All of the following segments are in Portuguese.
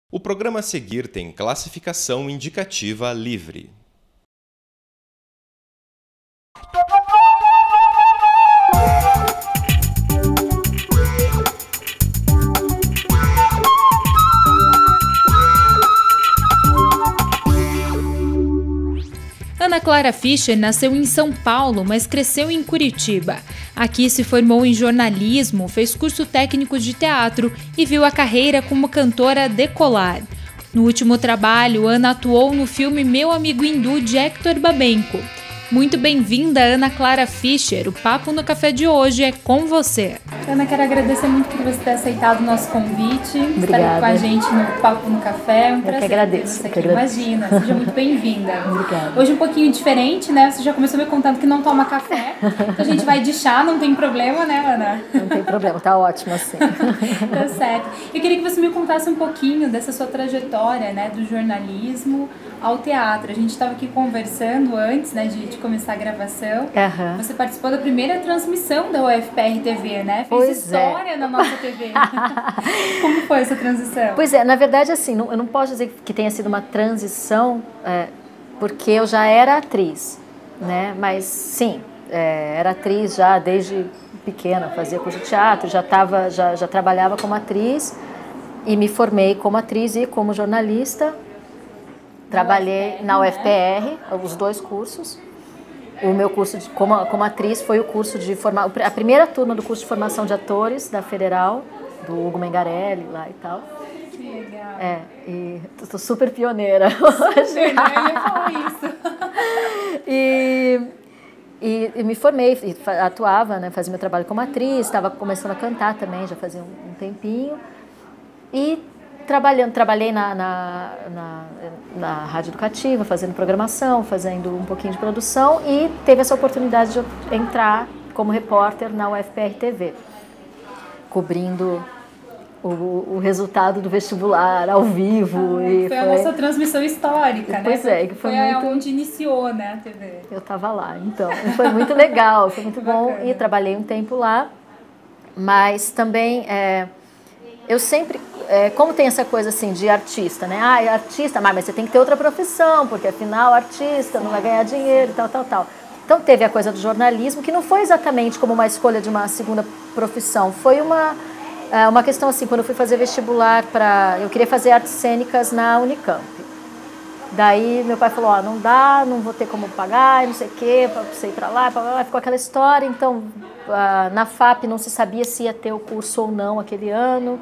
O programa a seguir tem classificação indicativa livre. Ana Clara Fischer nasceu em São Paulo, mas cresceu em Curitiba. Aqui se formou em jornalismo, fez curso técnico de teatro e viu a carreira como cantora decolar. No último trabalho, Ana atuou no filme Meu Amigo Hindu, de Hector Babenco. Muito bem-vinda, Ana Clara Fischer. O Papo no Café de hoje é com você. Ana, quero agradecer muito por você ter aceitado o nosso convite. Obrigada. Estar com a gente no Papo no Café. É um prazer. Eu que agradeço. Imagina, seja muito bem-vinda. Obrigada. Hoje um pouquinho diferente, né? Você já começou me contando que não toma café. Então a gente vai de chá, não tem problema, né, Ana? Não tem problema, tá ótimo assim. Tá certo. Eu queria que você me contasse um pouquinho dessa sua trajetória, né, do jornalismo ao teatro. A gente estava aqui conversando antes, né, de começar a gravação. Uhum. Você participou da primeira transmissão da UFPR TV, né? Fez história na nossa TV. Como foi essa transição? Pois é, na verdade, assim, eu não posso dizer que tenha sido uma transição, porque eu já era atriz, né? Mas, sim, era atriz já desde pequena, fazia curso de teatro, já trabalhava como atriz e me formei como atriz e como jornalista. Trabalhei na UFPR, os dois cursos. O meu curso como atriz foi o curso de formação, a primeira turma do curso de formação de atores da Federal, do Hugo Mengarelli lá e tal. Que legal. E tô super pioneira hoje. Super, né? Eu ia falar isso. E me formei, atuava, né, fazia meu trabalho como atriz, estava começando a cantar também, já fazia um tempinho. E trabalhei na rádio educativa, fazendo programação, fazendo um pouquinho de produção e teve essa oportunidade de entrar como repórter na UFPR TV, cobrindo o resultado do vestibular ao vivo. Foi a nossa transmissão histórica, né? Pois é, que foi muito... onde iniciou, né, a TV. Eu estava lá, então. Foi muito legal, foi muito bom e trabalhei um tempo lá, mas também eu sempre... como tem essa coisa assim de artista, né? Artista, mas você tem que ter outra profissão, porque afinal artista não vai ganhar dinheiro e tal. Então teve a coisa do jornalismo, que não foi exatamente como uma escolha de uma segunda profissão, foi uma questão assim, quando eu fui fazer vestibular eu queria fazer artes cênicas na Unicamp. Daí meu pai falou, não dá, não vou ter como pagar, não sei o quê, para você ir para lá, ficou aquela história. Então na FAP não se sabia se ia ter o curso ou não aquele ano.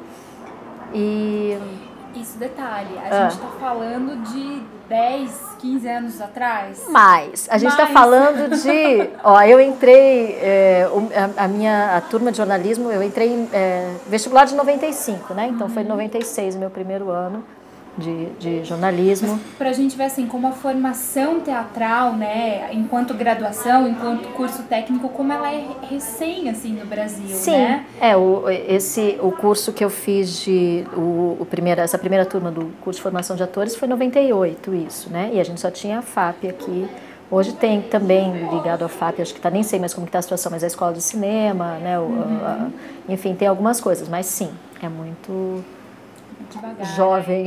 Isso, detalhe, a gente está falando de 10, 15 anos atrás? Mais. A gente está falando de... eu entrei, a turma de jornalismo, eu entrei em vestibular de 95, né? Então foi em 96 o meu primeiro ano de jornalismo. Para a gente ver assim, como a formação teatral, né, enquanto graduação, enquanto curso técnico, como ela é recém assim no Brasil, sim, né? O curso que eu fiz essa primeira turma do curso de formação de atores foi em 98, isso, né? E a gente só tinha a FAP aqui. Hoje tem também ligado à FAP, acho que nem sei mais como está a situação, mas a escola de cinema, né? Enfim, tem algumas coisas, mas sim, é muito devagar, jovem,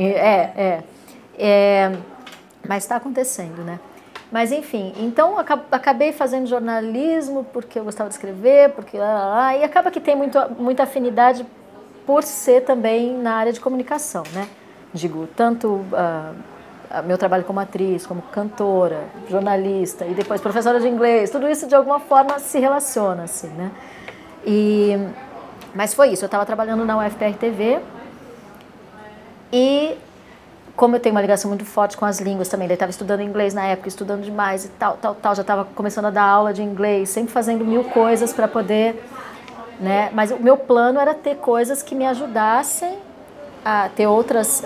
mas está acontecendo, né? Mas enfim, então acabei fazendo jornalismo porque eu gostava de escrever, e acaba que tem muita afinidade por ser também na área de comunicação, né? Digo, tanto meu trabalho como atriz, como cantora, jornalista e depois professora de inglês, tudo isso de alguma forma se relaciona, assim, né? Mas foi isso, eu estava trabalhando na UFPR TV. E como eu tenho uma ligação muito forte com as línguas também, eu estava estudando inglês na época, estudando demais e tal, já estava começando a dar aula de inglês, sempre fazendo mil coisas para poder, né? Mas o meu plano era ter coisas que me ajudassem a ter outros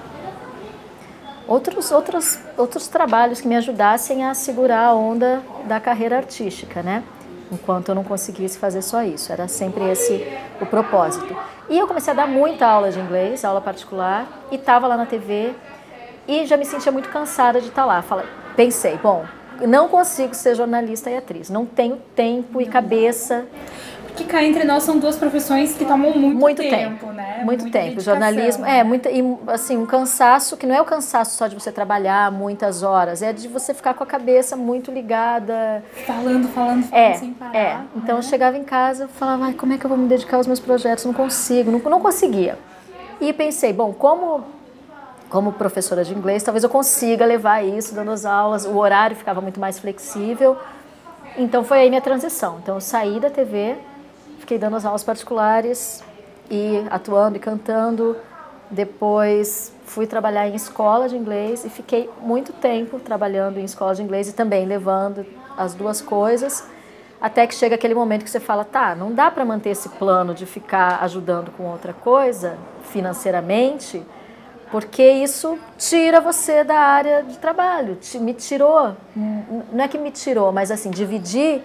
trabalhos que me ajudassem a segurar a onda da carreira artística, né? Enquanto eu não conseguisse fazer só isso. Era sempre esse o propósito. E eu comecei a dar muita aula de inglês, aula particular, e estava lá na TV e já me sentia muito cansada de estar lá. Pensei, bom, não consigo ser jornalista e atriz, não tenho tempo e cabeça. Porque cá entre nós são duas profissões que tomam muito tempo, né? né? Muito muita tempo. dedicação, Jornalismo, né? e assim, um cansaço, que não é o cansaço só de você trabalhar muitas horas, é de você ficar com a cabeça muito ligada. Falando sem parar. Então eu chegava em casa e falava, ai, como é que eu vou me dedicar aos meus projetos? Não consigo, não conseguia. E pensei, bom, como professora de inglês, talvez eu consiga levar isso dando as aulas, o horário ficava muito mais flexível. Então foi aí minha transição. Então eu saí da TV, fiquei dando as aulas particulares e atuando e cantando. Depois fui trabalhar em escola de inglês e fiquei muito tempo trabalhando em escola de inglês e também levando as duas coisas, até que chega aquele momento que você fala, tá, não dá para manter esse plano de ficar ajudando com outra coisa financeiramente, porque isso tira você da área de trabalho, me tirou, não é que me tirou, mas assim, dividir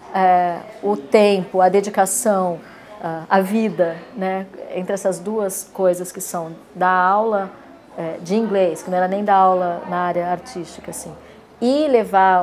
o tempo, a dedicação, a vida, né, entre essas duas coisas que são da aula de inglês, que não era nem da aula na área artística, assim, e levar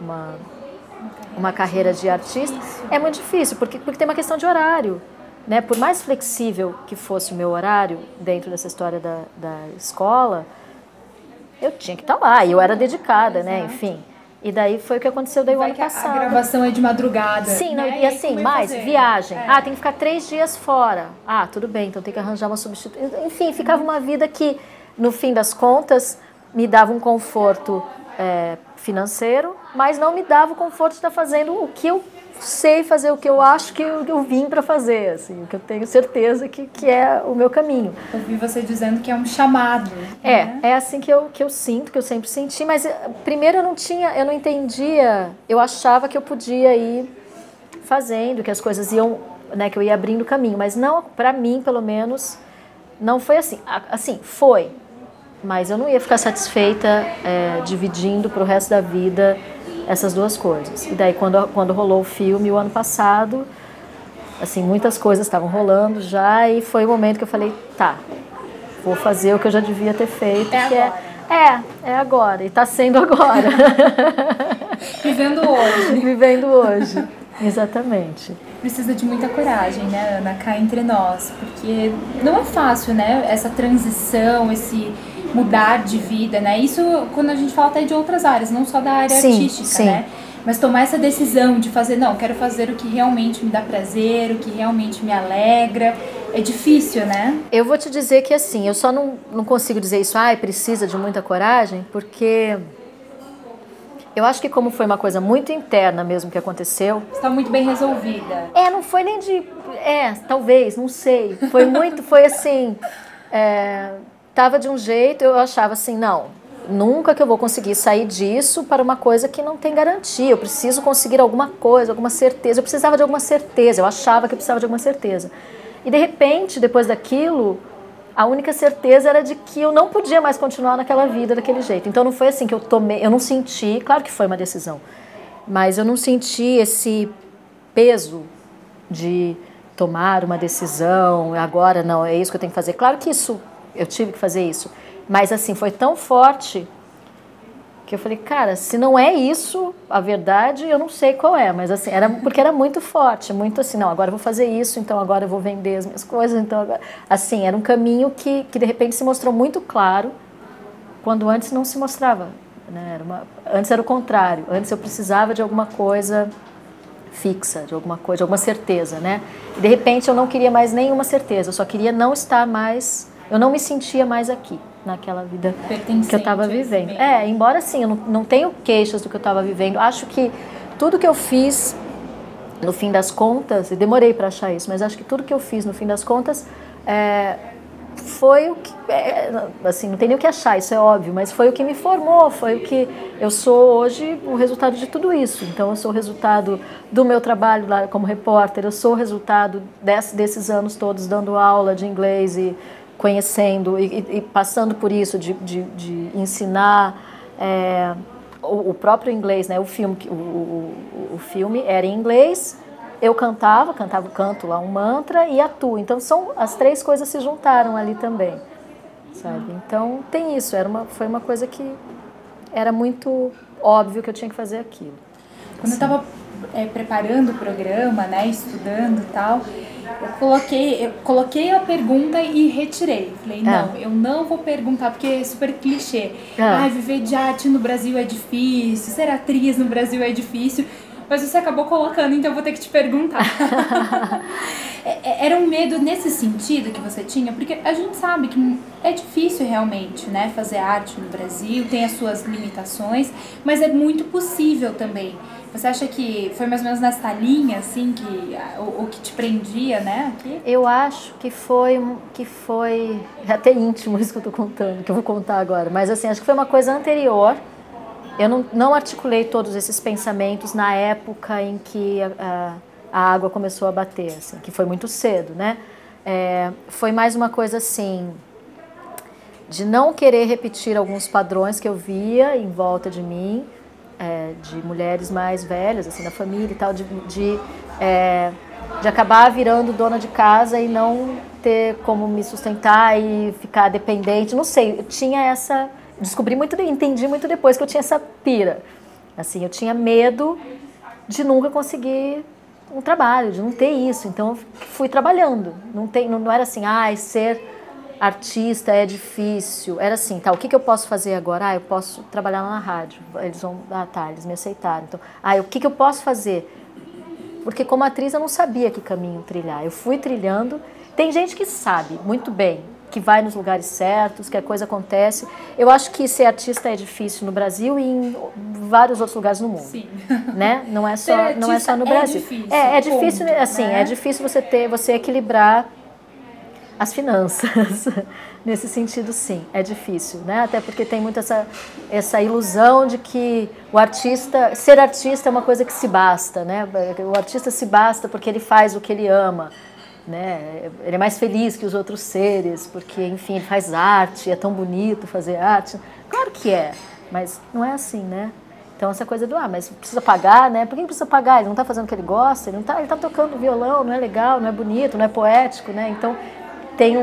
uma carreira de artista, é muito difícil, porque tem uma questão de horário. Né? Por mais flexível que fosse o meu horário dentro dessa história da escola, eu tinha que estar lá, e eu era dedicada, né? Enfim. E daí foi o que aconteceu daí o ano passado. A gravação é de madrugada. Sim, né? E assim, mais viagem. Tem que ficar 3 dias fora. Tudo bem, então tem que arranjar uma substituição. Enfim, ficava uma vida que, no fim das contas, me dava um conforto financeiro, mas não me dava o conforto de estar fazendo o que eu sei fazer, o que eu acho que eu vim para fazer, assim, o que eu tenho certeza que é o meu caminho. Eu vi você dizendo que é um chamado. Né? É assim que eu sinto, que eu sempre senti, mas primeiro eu não entendia, eu achava que eu podia ir fazendo, que as coisas iam, né, que eu ia abrindo caminho, mas não, para mim, pelo menos, não foi assim. Assim, foi, mas eu não ia ficar satisfeita dividindo para o resto da vida essas duas coisas. E daí quando rolou o filme o ano passado, assim, muitas coisas estavam rolando já, e foi o momento que eu falei, tá, vou fazer o que eu já devia ter feito, é agora, e está sendo agora. Vivendo hoje. Vivendo hoje, exatamente. Precisa de muita coragem, né, Ana, cá entre nós, porque não é fácil, né, essa transição, esse mudar de vida, né? Isso quando a gente fala até de outras áreas, não só da área artística, né? Mas tomar essa decisão de fazer, não, quero fazer o que realmente me dá prazer, o que realmente me alegra, é difícil, né? Eu vou te dizer que assim, eu só não consigo dizer isso, precisa de muita coragem, porque eu acho que como foi uma coisa muito interna mesmo que aconteceu... Está muito bem resolvida. Não foi nem de... talvez, não sei. Foi assim... Tava de um jeito, eu achava assim, não, nunca que eu vou conseguir sair disso para uma coisa que não tem garantia, eu preciso conseguir alguma coisa, alguma certeza, eu precisava de alguma certeza, eu achava que eu precisava de alguma certeza. E de repente, depois daquilo, a única certeza era de que eu não podia mais continuar naquela vida daquele jeito. Então não foi assim que eu não senti, claro que foi uma decisão, mas eu não senti esse peso de tomar uma decisão, agora não, é isso que eu tenho que fazer. Claro que eu tive que fazer isso, mas assim, foi tão forte que eu falei, cara, se não é isso a verdade, eu não sei qual é, mas assim, porque era muito forte, muito assim, não, agora eu vou fazer isso, então agora eu vou vender as minhas coisas, então agora... Assim, era um caminho que de repente se mostrou muito claro, quando antes não se mostrava, né? Antes era o contrário, antes eu precisava de alguma coisa fixa, de alguma coisa, de alguma certeza, né? E de repente eu não queria mais nenhuma certeza, eu só queria não estar mais... Eu não me sentia mais aqui, naquela vida que eu estava vivendo. Embora assim, eu não tenho queixas do que eu estava vivendo. Acho que tudo que eu fiz, no fim das contas, e demorei para achar isso, mas acho que tudo que eu fiz, no fim das contas, foi o que... assim, não tem nem o que achar, isso é óbvio, mas foi o que me formou, foi o que eu sou hoje, o resultado de tudo isso. Então, eu sou o resultado do meu trabalho lá como repórter, eu sou o resultado desses anos todos dando aula de inglês e conhecendo e passando por isso de ensinar o próprio inglês, né? O filme era em inglês, eu canto lá um mantra e atuo. Então as três coisas se juntaram ali também, sabe? Então tem isso, foi uma coisa que era muito óbvio que eu tinha que fazer aquilo. Quando eu estava preparando o programa, né, estudando e tal, Eu coloquei a pergunta e retirei. Falei, não, eu não vou perguntar, porque é super clichê. Viver de arte no Brasil é difícil, ser atriz no Brasil é difícil. Mas você acabou colocando, então eu vou ter que te perguntar. Era um medo nesse sentido que você tinha? Porque a gente sabe que é difícil realmente, né, fazer arte no Brasil, tem as suas limitações, mas é muito possível também. Você acha que foi mais ou menos nessa linha, assim, o que te prendia, né, aqui? Eu acho que foi é até íntimo isso que eu tô contando, que eu vou contar agora, mas assim, acho que foi uma coisa anterior. Eu não articulei todos esses pensamentos na época em que a água começou a bater, assim, que foi muito cedo, né? Foi mais uma coisa assim, de não querer repetir alguns padrões que eu via em volta de mim, de mulheres mais velhas, assim, da família e tal, de acabar virando dona de casa e não ter como me sustentar e ficar dependente, não sei, eu tinha essa... entendi muito depois que eu tinha essa pira. Assim, eu tinha medo de nunca conseguir um trabalho, de não ter isso. Então, eu fui trabalhando. Não era assim, ser artista é difícil. Era assim, tá, o que eu posso fazer agora? Eu posso trabalhar na rádio. Eles me aceitaram. Então, o que eu posso fazer? Porque como atriz eu não sabia que caminho trilhar. Eu fui trilhando. Tem gente que sabe muito bem, que vai nos lugares certos, que a coisa acontece. Eu acho que ser artista é difícil no Brasil e em vários outros lugares no mundo. Sim. Né? Não é só no Brasil. É difícil, assim, né? É difícil você equilibrar as finanças. Nesse sentido, sim, é difícil, né? Até porque tem muito essa ilusão de que ser artista é uma coisa que se basta, né? O artista se basta porque ele faz o que ele ama. Né? Ele é mais feliz que os outros seres, porque, enfim, ele faz arte, é tão bonito fazer arte. Claro que é, mas não é assim, né? Então, essa coisa mas precisa pagar, né? Por que precisa pagar? Ele não está fazendo o que ele gosta, ele tá tocando violão, não é legal, não é bonito, não é poético, né? Então, tem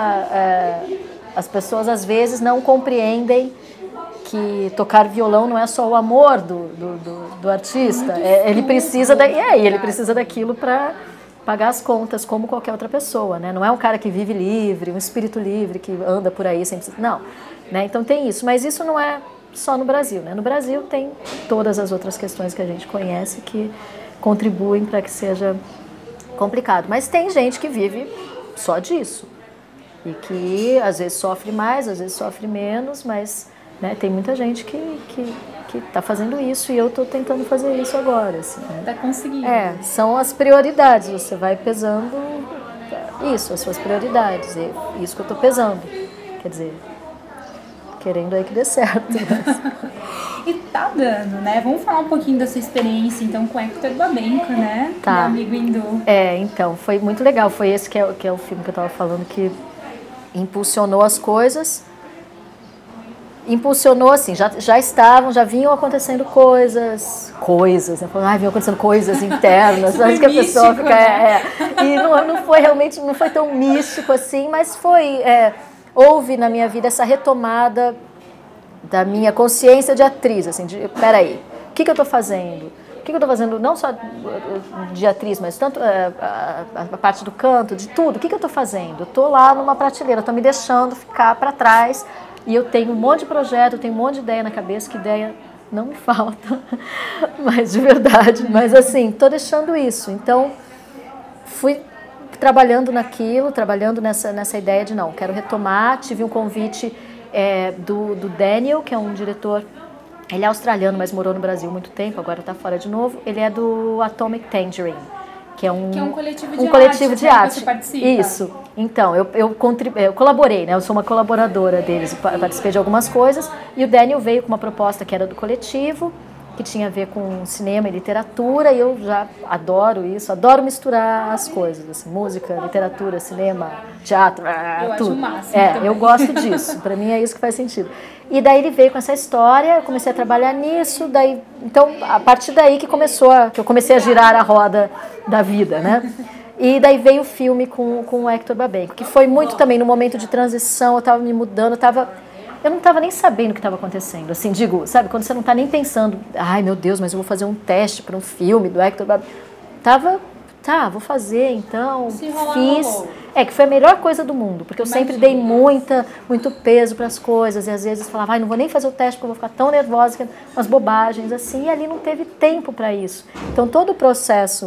as pessoas, às vezes, não compreendem que tocar violão não é só o amor do artista. Ele precisa ele precisa daquilo para pagar as contas como qualquer outra pessoa, né? Não é um cara que vive livre, um espírito livre que anda por aí sem precisar... Não, né? Então tem isso, mas isso não é só no Brasil, né? No Brasil tem todas as outras questões que a gente conhece que contribuem para que seja complicado, mas tem gente que vive só disso e que às vezes sofre mais, às vezes sofre menos, mas, né, tem muita gente que está fazendo isso e eu estou tentando fazer isso agora. Assim, né? Está conseguindo. São as prioridades, você vai pesando as suas prioridades, é isso que eu estou pesando. Quer dizer, querendo aí que dê certo. Mas... E tá dando, né? Vamos falar um pouquinho da sua experiência, então, com Hector Babenco, né? Tá. Meu amigo Hindu. Então, foi muito legal. Foi esse que é o filme que eu estava falando que impulsionou as coisas. Impulsionou, assim, já vinham acontecendo coisas, né? Vinham acontecendo coisas internas, acho que a pessoa fica, E não foi tão místico assim, mas houve na minha vida essa retomada da minha consciência de atriz, assim, peraí, o que eu estou fazendo? O que eu estou fazendo, não só de atriz, mas tanto a parte do canto, de tudo, o que eu estou fazendo? Eu estou lá numa prateleira, estou me deixando ficar para trás. E eu tenho um monte de projeto, eu tenho um monte de ideia na cabeça, que ideia não me falta, mas de verdade. Mas assim, estou deixando isso. Então, fui trabalhando naquilo, trabalhando nessa ideia de não, quero retomar. Tive um convite do Daniel, que é um diretor, ele é australiano, mas morou no Brasil há muito tempo, agora está fora de novo. Ele é do Atomic Tangerine, que é um coletivo de arte. Você participa. Isso. Então, eu colaborei, né? Eu sou uma colaboradora deles, participei de algumas coisas, e o Daniel veio com uma proposta que era do coletivo, que tinha a ver com cinema e literatura, e eu já adoro isso, adoro misturar as coisas, assim, música, literatura, cinema, teatro, tudo. Acho o máximo também. Eu gosto disso, para mim é isso que faz sentido. E daí ele veio com essa história, eu comecei a trabalhar nisso, então a partir daí que eu comecei a girar a roda da vida, né? E daí veio o filme com o Hector Babenco, que foi muito também no momento de transição, eu estava me mudando, eu não estava nem sabendo o que estava acontecendo, assim, sabe, quando você não está nem pensando, ai meu Deus, mas eu vou fazer um teste para um filme do Hector Babenco, estava tá, vou fazer, então, Se rolar, fiz. rolou. É, que foi a melhor coisa do mundo, porque eu sempre dei muito peso para as coisas, e às vezes falava, não vou nem fazer o teste porque eu vou ficar tão nervosa, que umas bobagens assim, e ali não teve tempo para isso. Então, todo o processo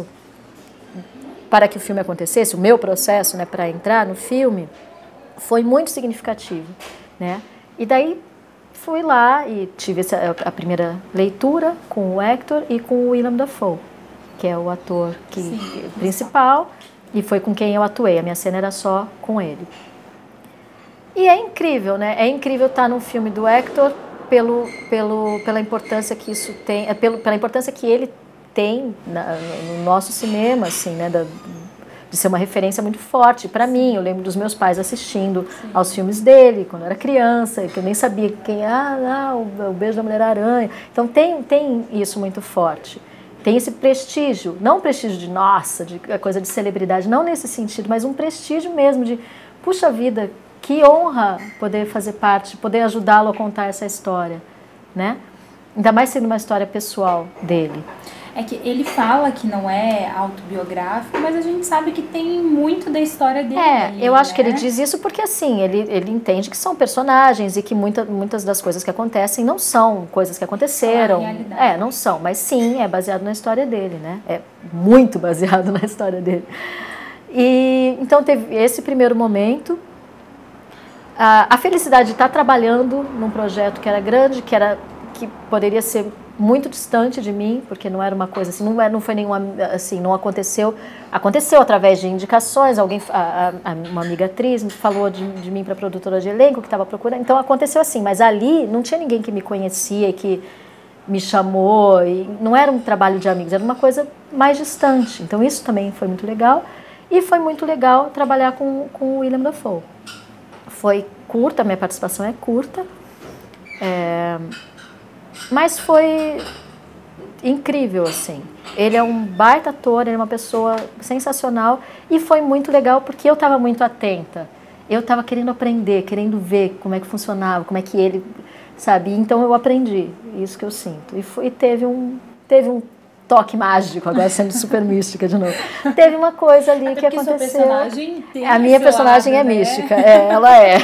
para que o filme acontecesse, o meu processo, né, para entrar no filme, foi muito significativo, né? E daí fui lá e tive a primeira leitura com o Hector e com o Willem Dafoe, que é o ator principal, e foi com quem eu atuei. A minha cena era só com ele. E é incrível, né? É incrível estar num filme do Hector pela importância que isso tem, pela importância que ele tem no nosso cinema, assim, né? De ser uma referência muito forte para mim. Eu lembro dos meus pais assistindo aos filmes dele quando eu era criança, que eu nem sabia quem, o Beijo da Mulher-Aranha. Então tem isso muito forte. Tem esse prestígio, não um prestígio de nossa, de coisa de celebridade, não nesse sentido, mas um prestígio mesmo de, puxa vida, que honra poder fazer parte, poder ajudá-lo a contar essa história, né? Ainda mais sendo uma história pessoal dele. É que ele fala que não é autobiográfico, mas a gente sabe que tem muito da história dele. Eu acho que ele diz isso porque, assim, ele entende que são personagens e que muitas das coisas que acontecem não são coisas que aconteceram. Não são, mas sim, é baseado na história dele, né? É muito baseado na história dele. E então teve esse primeiro momento. A felicidade de estar trabalhando num projeto que era grande, que poderia ser muito distante de mim, porque não era uma coisa assim, não foi nenhuma, assim, não aconteceu através de indicações, uma amiga atriz falou de mim para a produtora de elenco que estava procurando, então aconteceu assim, mas ali não tinha ninguém que me conhecia e que me chamou, e não era um trabalho de amigos, era uma coisa mais distante, então isso também foi muito legal, e foi muito legal trabalhar com o Willem Dafoe. Foi curta, minha participação é curta, mas foi incrível, assim. Ele é um baita ator, ele é uma pessoa sensacional e foi muito legal porque eu estava muito atenta. Eu estava querendo aprender, querendo ver como é que funcionava, como é que ele, sabe? Então eu aprendi, isso que eu sinto. E teve um toque mágico, agora sendo super mística de novo. Teve uma coisa ali que aconteceu. Personagem tem a minha personagem lado, é mística, ela é.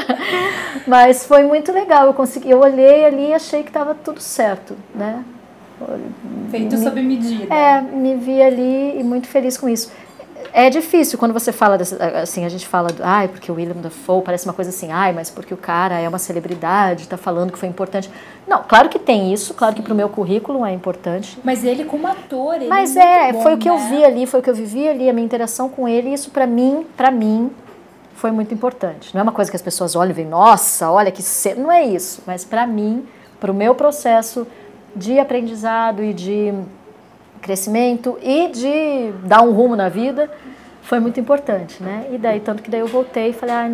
Mas foi muito legal, eu olhei ali e achei que estava tudo certo, né? Feito sob medida. Me vi ali e muito feliz com isso. É difícil quando você fala, assim, a gente fala, porque o Willem Dafoe parece uma coisa assim, mas porque o cara é uma celebridade, está falando que foi importante. Não, claro que tem isso, claro que para o meu currículo é importante. Mas ele como ator, ele Mas bom, foi o que eu vi ali, foi o que eu vivi ali, a minha interação com ele, e isso para mim, foi muito importante. Não é uma coisa que as pessoas olham e veem, nossa, olha que cedo, não é isso. Mas para mim, para o meu processo de aprendizado e de crescimento e de dar um rumo na vida, foi muito importante, né? E daí, tanto que daí eu voltei e falei,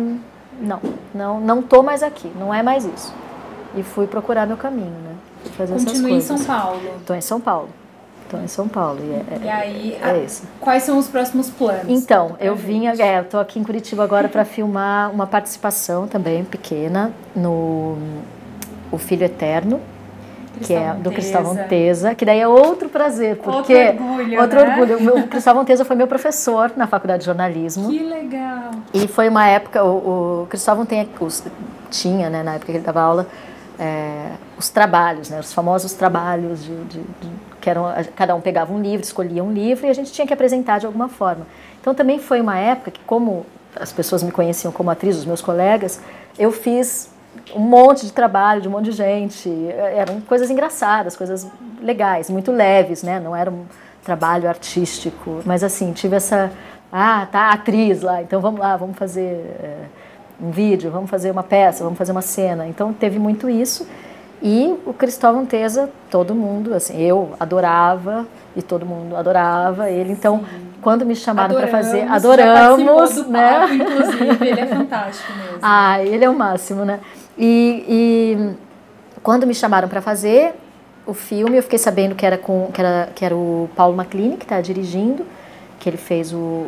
não tô mais aqui, não é mais isso. E fui procurar meu caminho, né? Fazer essas coisas. Continue em São Paulo. Estou em São Paulo. E aí, isso. Quais são os próximos planos? Então, eu estou aqui em Curitiba agora para filmar uma participação também pequena no O Filho Eterno, que é do Cristóvão Teza, que daí é outro prazer, porque outro orgulho. O Cristóvão Teza foi meu professor na faculdade de jornalismo. Que legal! E foi uma época, o Cristóvão tinha, né, na época que ele dava aula, os trabalhos, né, os famosos trabalhos que eram, cada um pegava um livro, escolhia um livro e a gente tinha que apresentar de alguma forma. Então também foi uma época que, como as pessoas me conheciam como atriz, os meus colegas, eu fiz um monte de trabalho de um monte de gente, eram coisas engraçadas, coisas legais, muito leves, né? Não era um trabalho artístico, mas assim, tive essa, atriz lá, então vamos lá, vamos fazer um vídeo, vamos fazer uma peça, vamos fazer uma cena, então teve muito isso, e o Cristóvão Teza, todo mundo, assim, eu adorava, e todo mundo adorava ele, então, sim, quando me chamaram para fazer, adoramos, né? Papo, inclusive, ele é fantástico mesmo. Ele é o máximo, né? E quando me chamaram para fazer o filme, eu fiquei sabendo que era o Paulo Maclini que está dirigindo, que ele fez o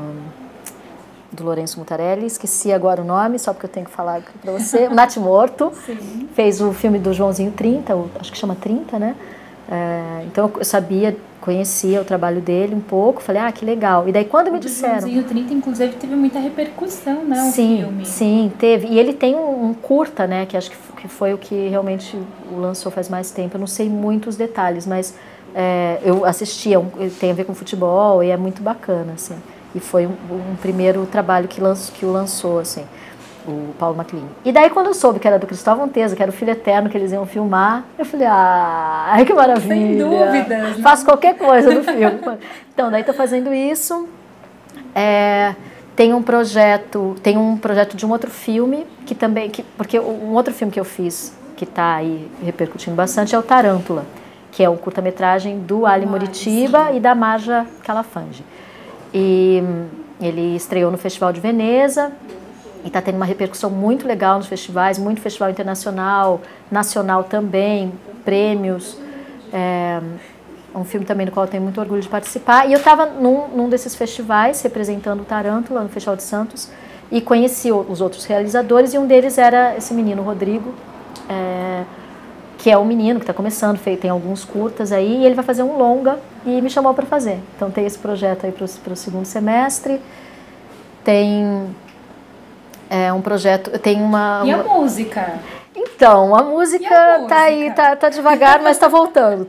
do Lourenço Mutarelli, esqueci agora o nome, só porque eu tenho que falar para você, o Natimorto, fez o filme do Joãozinho 30, acho que chama 30, né? Então eu sabia, conhecia o trabalho dele um pouco, falei, que legal. E daí quando me disseram... O Joãozinho 30, inclusive, teve muita repercussão, né, o filme. Sim, teve. E ele tem um curta, né, que acho que foi o que realmente o lançou faz mais tempo. Eu não sei muito os detalhes, mas eu assistia, tem a ver com futebol e é muito bacana, assim. E foi um primeiro trabalho que o lançou, assim, o Paulo Maclean. E daí quando eu soube que era do Cristóvão Teza, que era o Filho Eterno que eles iam filmar, eu falei, que maravilha! Sem dúvidas! Faço qualquer coisa no filme. Então, daí estou fazendo isso. Tem um projeto de um outro filme, porque um outro filme que eu fiz, que está aí repercutindo bastante, é o Tarântula, que é um curta-metragem do Ali Moritiba e da Marja Calafange. E ele estreou no Festival de Veneza e está tendo uma repercussão muito legal nos festivais, muito festival internacional, nacional também, prêmios. É um filme também do qual eu tenho muito orgulho de participar. E eu estava num desses festivais, representando o Tarântula, no Festival de Santos, e conheci os outros realizadores, e um deles era esse menino, Rodrigo, que é um menino que está começando, tem alguns curtas aí, e ele vai fazer um longa e me chamou para fazer. Então tem esse projeto aí para o segundo semestre, tem um projeto, tem uma... E a música? Então, a música tá aí, tá devagar, mas tá voltando.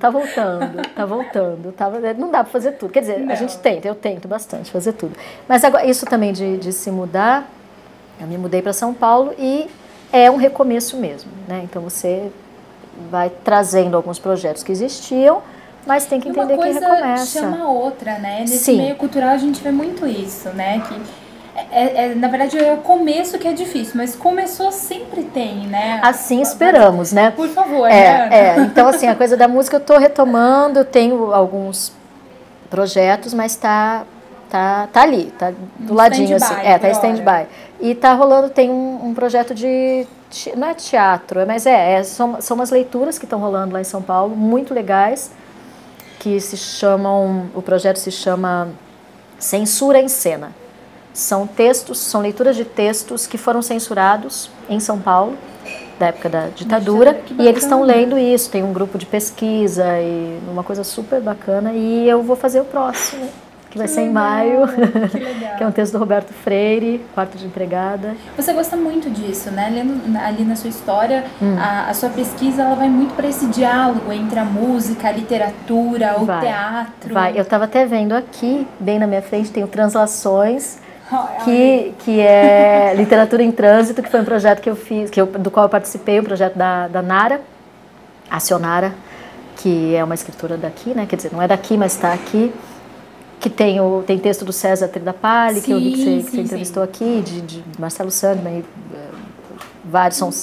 Não dá para fazer tudo, quer dizer, a gente tenta, eu tento bastante fazer tudo. Mas agora, isso também de se mudar, eu me mudei para São Paulo e é um recomeço mesmo, né? Então você vai trazendo alguns projetos que existiam, mas tem que entender que recomeça. Uma coisa chama a outra, né? Nesse meio cultural a gente vê muito isso, né? Que na verdade é o começo que é difícil, mas começou sempre tem, né? Assim esperamos, né? Por favor, né? Então assim, a coisa da música eu tô retomando, eu tenho alguns projetos, mas tá ali, tá do ladinho, assim. Tá em stand-by. E tá rolando, tem um projeto não é teatro, mas são umas leituras que estão rolando lá em São Paulo, muito legais, que o projeto se chama Censura em Cena. São leituras de textos que foram censurados em São Paulo, da época da ditadura, e eles estão lendo isso, tem um grupo de pesquisa, e uma coisa super bacana, e eu vou fazer o próximo, que vai ser em maio, que é um texto do Roberto Freire, Quarto de Empregada. Você gosta muito disso, né? Lendo ali na sua história, a sua pesquisa ela vai muito para esse diálogo entre a música, a literatura, o teatro. Eu estava até vendo aqui, bem na minha frente, tem o Translações, que é Literatura em Trânsito, que foi um projeto que eu fiz, do qual eu participei, um projeto da Nara, a Sionara, que é uma escritora daqui, né? Quer dizer, não é daqui, mas está aqui, que tem texto do César Tridapalli, que eu vi que você entrevistou aqui, de Marcelo Sandman, vários, são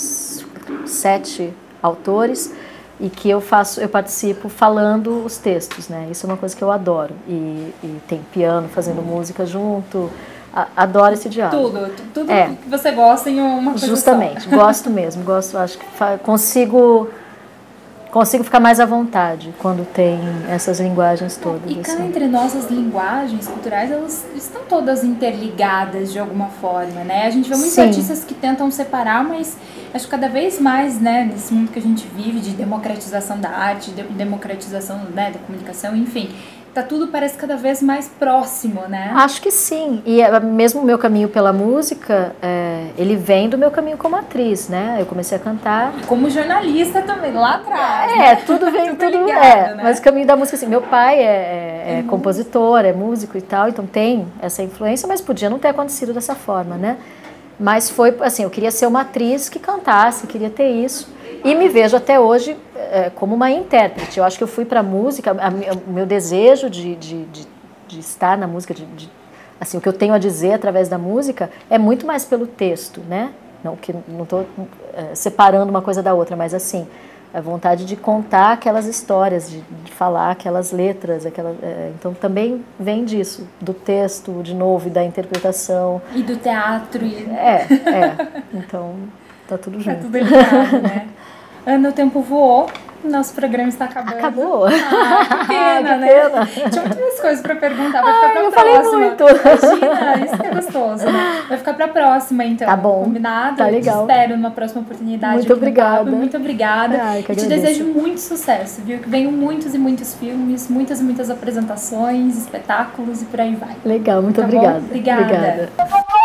7 autores, e que eu participo falando os textos, né? Isso é uma coisa que eu adoro, e tem piano fazendo música junto. Adoro esse diálogo. Tudo que você gosta em uma coisa justamente, só. Gosto mesmo, acho que consigo ficar mais à vontade quando tem essas linguagens todas. E cá entre nós, as linguagens culturais, elas estão todas interligadas de alguma forma, né? A gente vê muitos artistas que tentam separar, mas acho que cada vez mais, né, nesse mundo que a gente vive de democratização da arte, de democratização, né, da comunicação, enfim... Tá tudo parece cada vez mais próximo, né? Acho que sim. E mesmo o meu caminho pela música, ele vem do meu caminho como atriz, né? Eu comecei a cantar. Como jornalista também, lá atrás. Tudo vem, tudo ligado, né? Mas o caminho da música, assim, meu pai é compositor, é músico e tal, então tem essa influência, mas podia não ter acontecido dessa forma, né? Mas foi, assim, eu queria ser uma atriz que cantasse, queria ter isso. E me vejo até hoje como uma intérprete. Eu acho que eu fui para a música, o meu desejo de estar na música, assim, o que eu tenho a dizer através da música é muito mais pelo texto, né? Não estou separando uma coisa da outra, mas assim, a vontade de contar aquelas histórias, de falar aquelas letras, então também vem disso, do texto, de novo, e da interpretação. E do teatro. Então, tá tudo junto. Tá tudo ligado, né? Ana, o tempo voou, nosso programa está acabando. Acabou? Que pena, né? Tinha muito mais coisas pra perguntar, vai ficar pra eu próxima. falei muito. Imagina, isso que é gostoso, né? Vai ficar pra próxima, então. Tá bom. Combinado? Tá legal. Eu te espero numa próxima oportunidade. Muito obrigada. Muito obrigada. Ai, que e te desejo muito sucesso, viu? Que venham muitos e muitos filmes, muitas e muitas apresentações, espetáculos e por aí vai. Legal, muito Tá obrigada. Bom? Obrigada.